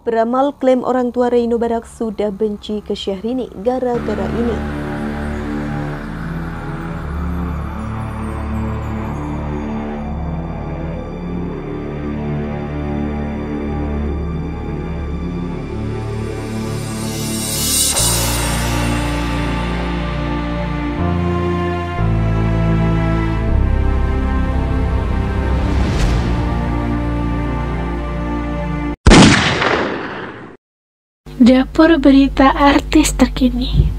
Peramal klaim orang tua Reino Barak sudah benci ke Syahrini gara-gara ini. Dapur berita artis terkini.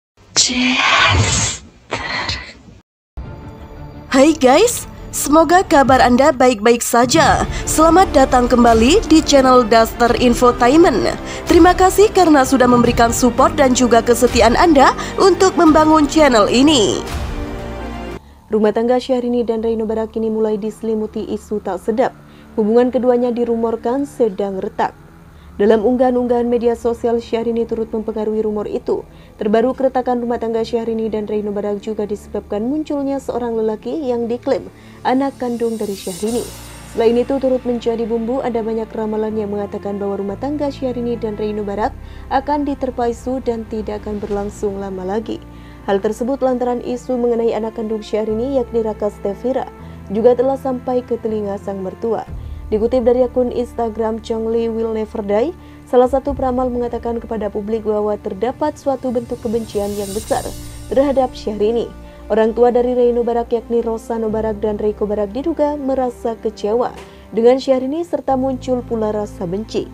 Hai guys, semoga kabar Anda baik-baik saja. Selamat datang kembali di channel Daster Infotainment. Terima kasih karena sudah memberikan support dan juga kesetiaan Anda untuk membangun channel ini. Rumah tangga Syahrini dan Reino Barak kini mulai diselimuti isu tak sedap. Hubungan keduanya dirumorkan sedang retak. Dalam unggahan-unggahan media sosial, Syahrini turut mempengaruhi rumor itu. Terbaru, keretakan rumah tangga Syahrini dan Reino Barak juga disebabkan munculnya seorang lelaki yang diklaim anak kandung dari Syahrini. Selain itu, turut menjadi bumbu, ada banyak ramalan yang mengatakan bahwa rumah tangga Syahrini dan Reino Barak akan diterpa isu dan tidak akan berlangsung lama lagi. Hal tersebut lantaran isu mengenai anak kandung Syahrini yakni Raka Stefira juga telah sampai ke telinga sang mertua. Dikutip dari akun Instagram Chongli Will Never Die, salah satu peramal mengatakan kepada publik bahwa terdapat suatu bentuk kebencian yang besar terhadap Syahrini. Orang tua dari Reino Barak yakni Rosano Barak dan Reiko Barak diduga merasa kecewa dengan Syahrini serta muncul pula rasa benci.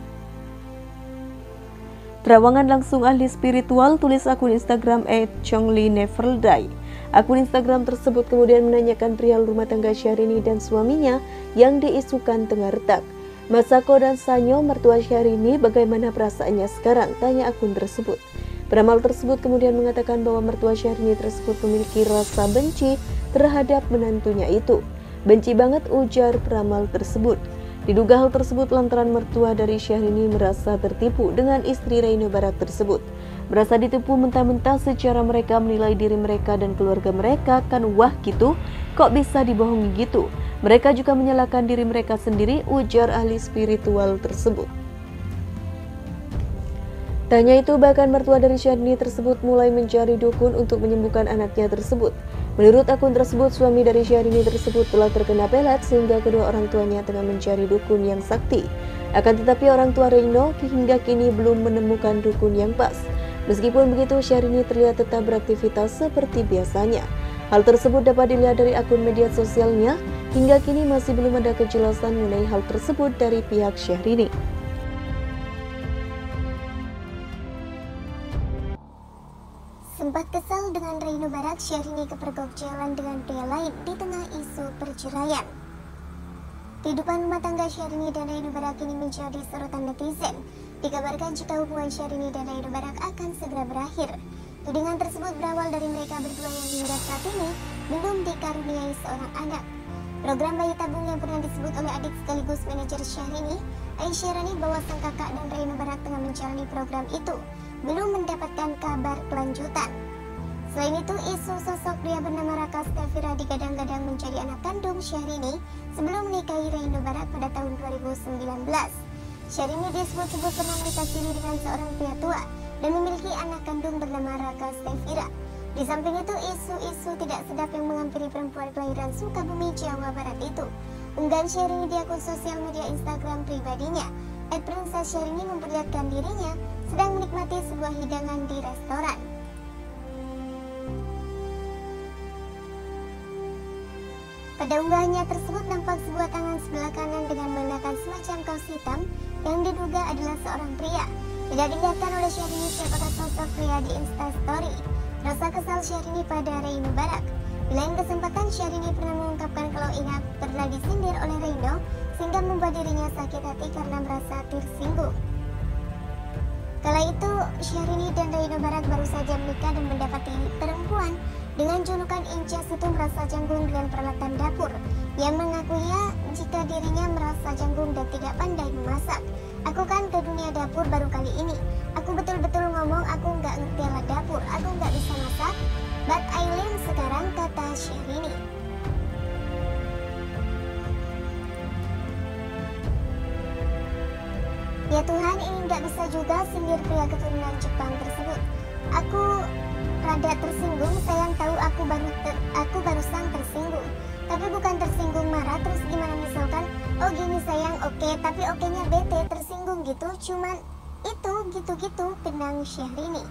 Terawangan langsung ahli spiritual, tulis akun Instagram @chongli_never_die. Akun Instagram tersebut kemudian menanyakan perihal rumah tangga Syahrini dan suaminya yang diisukan tengah retak. Masako dan Sanyo, mertua Syahrini, bagaimana perasaannya sekarang? Tanya akun tersebut. Peramal tersebut kemudian mengatakan bahwa mertua Syahrini tersebut memiliki rasa benci terhadap menantunya itu. Benci banget, ujar peramal tersebut. Diduga hal tersebut lantaran mertua dari Syahrini merasa tertipu dengan istri Reino Barak tersebut. Merasa ditipu mentah-mentah secara mereka menilai diri mereka dan keluarga mereka kan wah gitu, kok bisa dibohongi gitu. Mereka juga menyalahkan diri mereka sendiri, ujar ahli spiritual tersebut. Tanya itu bahkan mertua dari Syahrini tersebut mulai mencari dukun untuk menyembuhkan anaknya tersebut. Menurut akun tersebut, suami dari Syahrini tersebut telah terkena pelet sehingga kedua orang tuanya tengah mencari dukun yang sakti. Akan tetapi orang tua Reino hingga kini belum menemukan dukun yang pas. Meskipun begitu, Syahrini terlihat tetap beraktivitas seperti biasanya. Hal tersebut dapat dilihat dari akun media sosialnya. Hingga kini masih belum ada kejelasan mengenai hal tersebut dari pihak Syahrini. Sempat kesal dengan Reino Barak, Syahrini kepergok jalan dengan pria lain di tengah isu perceraian. Kehidupan rumah tangga Syahrini dan Reino Barak kini menjadi sorotan netizen. Dikabarkan jika hubungan Syahrini dan Reino Barak akan segera berakhir. Tudingan tersebut berawal dari mereka berdua yang hingga saat ini belum dikaruniai seorang anak. Program bayi tabung yang pernah disebut oleh adik sekaligus manajer Syahrini, Aisyah Rani, bahwa sang kakak dan Reino Barak tengah menjalani program itu, belum mendapatkan kabar kelanjutan. Selain itu, isu sosok pria bernama Raka Stefira digadang-gadang menjadi anak kandung Syahrini sebelum menikahi Reino Barak pada tahun 2019. Syahrini disebut-sebut pernah menikah siri dengan seorang pria tua dan memiliki anak kandung bernama Raka Stefira. Di samping itu, isu-isu tidak sedap yang menghampiri perempuan kelahiran Sukabumi, Jawa Barat itu. Unggahan Syahrini di akun sosial media Instagram pribadinya, @princess Syahrini, memperlihatkan dirinya sedang menikmati sebuah hidangan di restoran. Pada unggahannya tersebut nampak sebuah tangan sebelah kanan dengan mengenakan semacam kaos hitam yang diduga adalah seorang pria. Tidak dilihatkan oleh Syahrini siapakah sosok pria di Instastory. Rasa kesal Syahrini pada Reino Barak. Di lain kesempatan, Syahrini pernah mengungkapkan kalau ia pernah disindir oleh Reino sehingga membuat dirinya sakit hati karena merasa tersinggung. Kala itu, Syahrini dan Reino Barak baru saja menikah dan mendapati perempuan dengan julukan Incas itu merasa canggung dengan peralatan dapur. Ia mengakuinya jika dirinya merasa canggung dan tidak pandai memasak. Aku kan ke dunia dapur baru kali ini. Aku betul-betul ngomong aku nggak ngerti alat dapur. Aku nggak bisa masak. But I learn sekarang, kata Syahrini. Ya, Ya Tuhan, ini nggak bisa juga, sindir pria keturunan Jepang tersebut. Aku rada tersinggung, sayang tahu aku barusan tersinggung. Tapi bukan tersinggung marah, terus gimana misalkan, oh gini sayang, oke, tapi oke-nya bete, tersinggung gitu, cuman itu gitu-gitu, pinang Syahrini.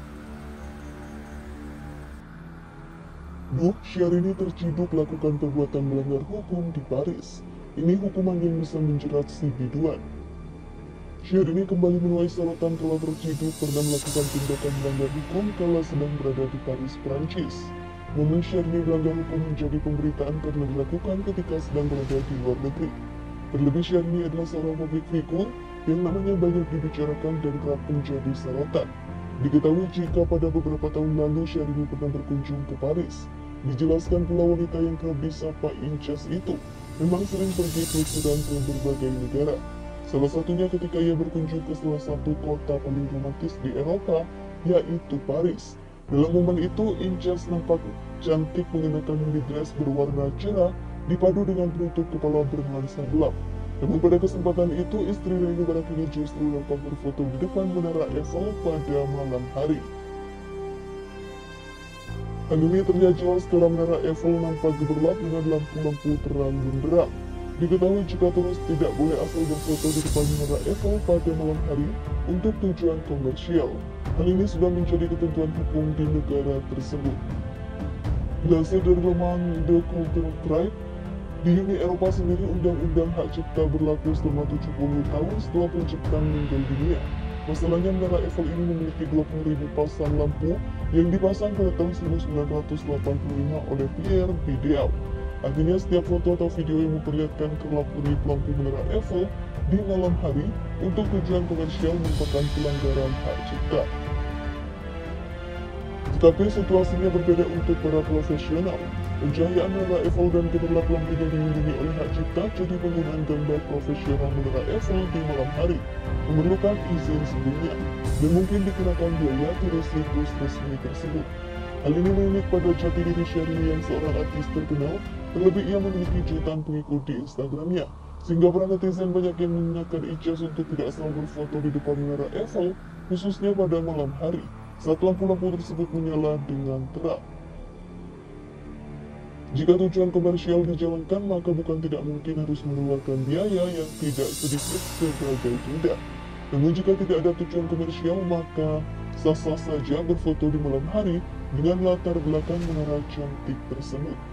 Duh, Syahrini terciduk melakukan perbuatan melanggar hukum di Paris. Ini hukuman yang bisa menjerat si biduan. Syahrini kembali menuai sorotan kala terciduk pernah melakukan tindakan melanggar hukum kala sedang berada di Paris, Prancis. Momen Syahrini melanggar hukum menjadi pemberitaan karena dilakukan ketika sedang berada di luar negeri. Terlebih Syahrini adalah seorang publik figur yang namanya banyak dibicarakan dan kerap menjadi sorotan. Diketahui jika pada beberapa tahun lalu Syahrini pernah berkunjung ke Paris. Dijelaskan pula wanita yang kerap disapa Incas itu memang sering pergi pelusuran ke berbagai negara. Salah satunya ketika ia berkunjung ke salah satu kota paling romantis di Eropa, yaitu Paris. Dalam momen itu, Incas nampak cantik mengenakan mini dress berwarna cerah dipadu dengan penutup kepala bernuansa gelap. Namun pada kesempatan itu, istri Renu Barak ini justru nampak berfoto di depan Menara Eiffel pada malam hari. Hal ini terlihat jelas karena Menara Eiffel nampak gemerlap dengan lampu-lampu terang benderang. Diketahui jika terus tidak boleh asal berfoto di depan Menara Eiffel pada malam hari untuk tujuan komersial. Hal ini sudah menjadi ketentuan hukum di negara tersebut. Dilansir dari laman The Cultural Tribe, di Uni Eropa sendiri Undang-Undang Hak Cipta berlaku selama 70 tahun setelah pencipta meninggal dunia. Masalahnya Menara Eiffel ini memiliki 20.000 pasang lampu yang dipasang pada tahun 1985 oleh Pierre Vidal. Artinya setiap foto atau video yang memperlihatkan kerlap-kerlip lampu Menara Eiffel di malam hari untuk tujuan komersial merupakan pelanggaran hak cipta. Tetapi situasinya berbeda untuk para profesional. Pencahayaan Menara Eiffel dan gemerlap lampunya dilindungi oleh hak cipta, jadi penggunaan gambar profesional Menara Eiffel di malam hari memerlukan izin sebelumnya dan mungkin dikenakan biaya dari situs resmi tersebut. Hal ini menunjuk pada jati diri Syahrini yang seorang artis terkenal, terlebih ia memiliki jutaan pengikut di Instagramnya, sehingga para netizen banyak yang mengingatkan Incas untuk tidak selalu berfoto di depan Menara Eiffel, khususnya pada malam hari, saat lampu-lampu tersebut menyala dengan terang. Jika tujuan komersial dijalankan, maka bukan tidak mungkin harus mengeluarkan biaya yang tidak sedikit sebagai denda. Namun jika tidak ada tujuan komersial, maka sah-sah saja berfoto di malam hari dengan latar belakang menara cantik tersebut.